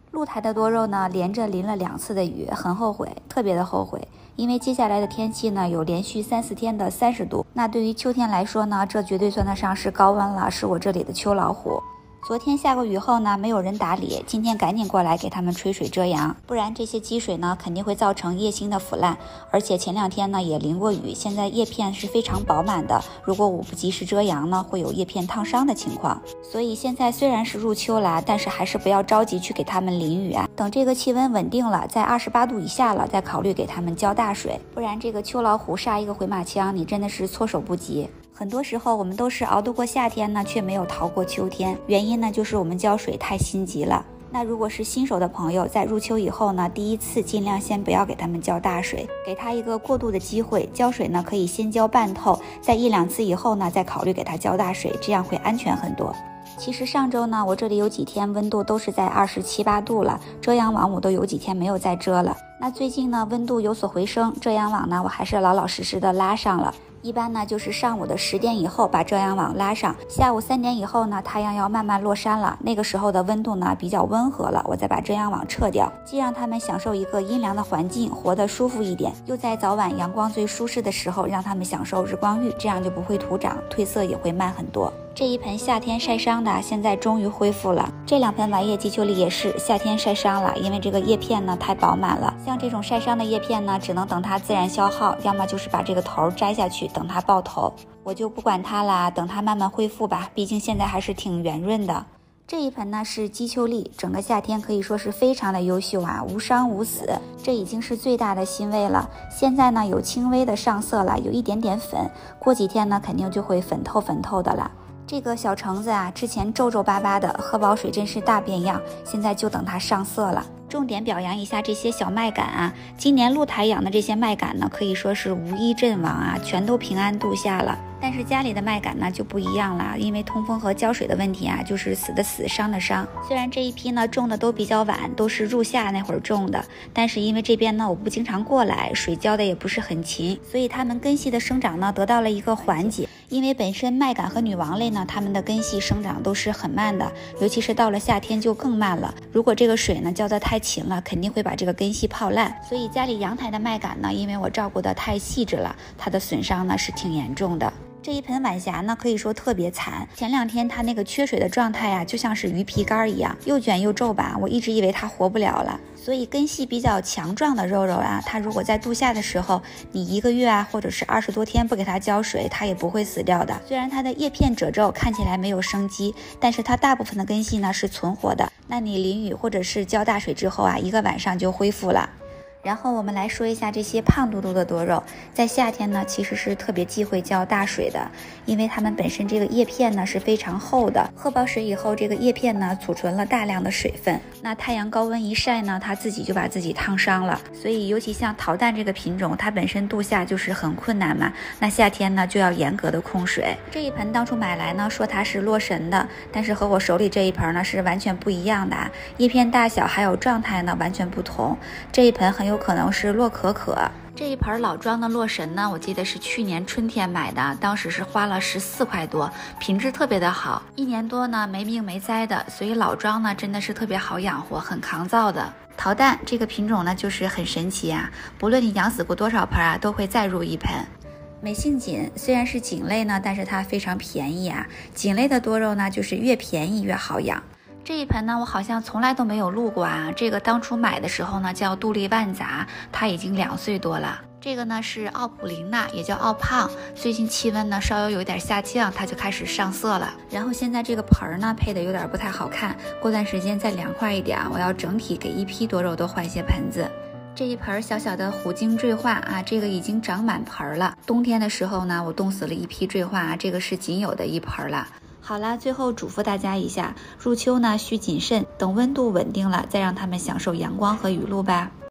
露台的多肉呢，连着淋了2次的雨，很后悔，特别的后悔。因为接下来的天气呢，有连续3、4天的30度，那对于秋天来说呢，这绝对算得上是高温了，是我这里的秋老虎。昨天下过雨后呢，没有人打理，今天赶紧过来给他们吹水遮阳，不然这些积水呢肯定会造成叶心的腐烂。而且前2天呢也淋过雨，现在叶片是非常饱满的，如果我不及时遮阳呢，会有叶片烫伤的情况。所以现在虽然是入秋了，但是还是不要着急去给他们淋雨啊，等这个气温稳定了，在28度以下了，再考虑给他们浇大水，不然这个秋老虎杀一个回马枪，你真的是措手不及。很多时候我们都是熬得过夏天呢，却没有逃过秋天，原因呢就是我们浇水太心急了。那如果是新手的朋友，在入秋以后呢，第一次尽量先不要给他们浇大水，给他一个过渡的机会。浇水呢可以先浇半透，在1、2次以后呢再考虑给他浇大水，这样会安全很多。其实上周呢，我这里有几天温度都是在27、8度了，遮阳网我都有几天没有再遮了。那最近呢温度有所回升，遮阳网呢我还是老老实实的拉上了。一般呢就是上午的10点以后把遮阳网拉上，下午3点以后呢太阳要慢慢落山了，那个时候的温度呢比较温和了，我再把遮阳网撤掉，既让他们享受一个阴凉的环境，活得舒服一点，又在早晚阳光最舒适的时候让他们享受日光浴，这样就不会徒长，褪色也会慢很多。这一盆夏天晒伤的现在终于恢复了，这2盆丸叶姬秋丽也是夏天晒伤了，因为这个叶片呢太饱满了，像这种晒伤的叶片呢只能等它自然消耗，要么就是把这个头摘下去等它爆头，我就不管它啦，等它慢慢恢复吧，毕竟现在还是挺圆润的。这一盆呢是姬秋丽，整个夏天可以说是非常的优秀啊，无伤无死，这已经是最大的欣慰了。现在呢有轻微的上色了，有一点点粉，过几天呢肯定就会粉透的了。这个小橙子啊，之前皱皱巴巴的，喝饱水真是大变样，现在就等它上色了。重点表扬一下这些小麦秆啊，今年露台养的这些麦秆呢，可以说是无一阵亡啊，全都平安度夏了。但是家里的麦秆呢就不一样了，因为通风和浇水的问题啊，就是死的死，伤的伤。虽然这一批呢种的都比较晚，都是入夏那会儿种的，但是因为这边呢我不经常过来，水浇的也不是很勤，所以它们根系的生长呢得到了一个缓解。因为本身麦秆和女王类呢，它们的根系生长都是很慢的，尤其是到了夏天就更慢了。如果这个水呢浇得太勤了，肯定会把这个根系泡烂。所以家里阳台的麦秆呢，因为我照顾得太细致了，它的损伤呢是挺严重的。这一盆晚霞呢，可以说特别惨。前2天它那个缺水的状态啊，就像是鱼皮干一样，又卷又皱吧。我一直以为它活不了了。所以根系比较强壮的肉肉啊，它如果在度夏的时候，你1个月啊，或者是20多天不给它浇水，它也不会死掉的。虽然它的叶片褶皱看起来没有生机，但是它大部分的根系呢是存活的。那你淋雨或者是浇大水之后啊，1个晚上就恢复了。然后我们来说一下这些胖嘟嘟的多肉，在夏天呢其实是特别忌讳浇大水的，因为它们本身这个叶片呢是非常厚的，喝饱水以后这个叶片呢储存了大量的水分，那太阳高温一晒呢，它自己就把自己烫伤了。所以尤其像桃蛋这个品种，它本身度夏就是很困难嘛，那夏天呢就要严格的控水。这一盆当初买来呢说它是洛神的，但是和我手里这一盆呢是完全不一样的啊，叶片大小还有状态呢完全不同。这一盆很有可能是洛可可。这一盆老庄的洛神呢，我记得是去年春天买的，当时是花了14块多，品质特别的好，1年多呢没病没灾的，所以老庄呢真的是特别好养活，很抗造的。桃蛋这个品种呢就是很神奇啊，不论你养死过多少盆啊，都会再入一盆。美杏锦虽然是锦类呢，但是它非常便宜啊，锦类的多肉呢就是越便宜越好养。这一盆呢我好像从来都没有录过啊，这个当初买的时候呢叫杜丽万杂，它已经2岁多了。这个呢是奥普林娜，也叫奥胖，最近气温呢稍微有点下降，它就开始上色了。然后现在这个盆呢配的有点不太好看，过段时间再凉快一点，我要整体给一批多肉都换一些盆子。这一盆小小的虎鲸坠化啊，这个已经长满盆了。冬天的时候呢我冻死了一批坠化啊，这个是仅有的一盆了。好了，最后嘱咐大家一下，入秋呢需谨慎，等温度稳定了再让他们享受阳光和雨露吧。